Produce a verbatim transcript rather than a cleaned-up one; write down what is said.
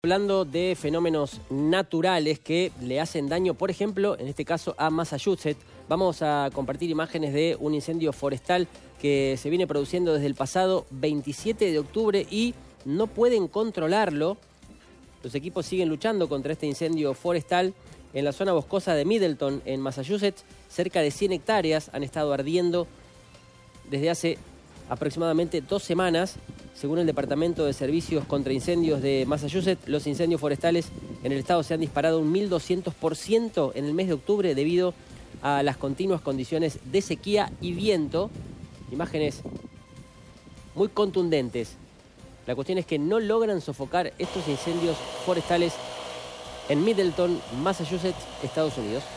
hablando de fenómenos naturales que le hacen daño, por ejemplo, en este caso a Massachusetts. Vamos a compartir imágenes de un incendio forestal que se viene produciendo desde el pasado veintisiete de octubre y no pueden controlarlo. Los equipos siguen luchando contra este incendio forestal en la zona boscosa de Middleton, en Massachusetts. Cerca de cien hectáreas han estado ardiendo desde hace aproximadamente dos semanas. Según el Departamento de Servicios contra Incendios de Massachusetts, los incendios forestales en el estado se han disparado un mil doscientos por ciento en el mes de octubre debido a las continuas condiciones de sequía y viento. Imágenes muy contundentes. La cuestión es que no logran sofocar estos incendios forestales en Middleton, Massachusetts, Estados Unidos.